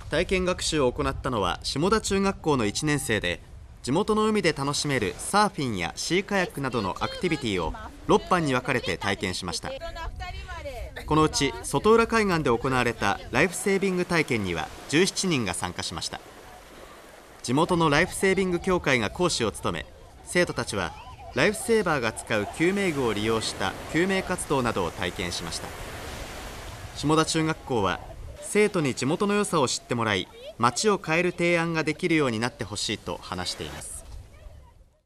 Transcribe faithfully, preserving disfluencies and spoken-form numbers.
体験学習を行ったのは下田中学校のいちねん生で、地元の海で楽しめるサーフィンやシーカヤックなどのアクティビティをろっ班に分かれて体験しました。このうち外浦海岸で行われたライフセービング体験にはじゅうななにんが参加しました。地元のライフセービング協会が講師を務め、生徒たちはライフセーバーが使う救命具を利用した救命活動などを体験しました。下田中学校は生徒に地元の良さを知ってもらい、街を変える提案ができるようになってほしいと話しています。